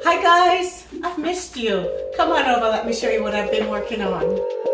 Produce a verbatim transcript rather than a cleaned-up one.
Hi guys, I've missed you. Come on over, let me show you what I've been working on.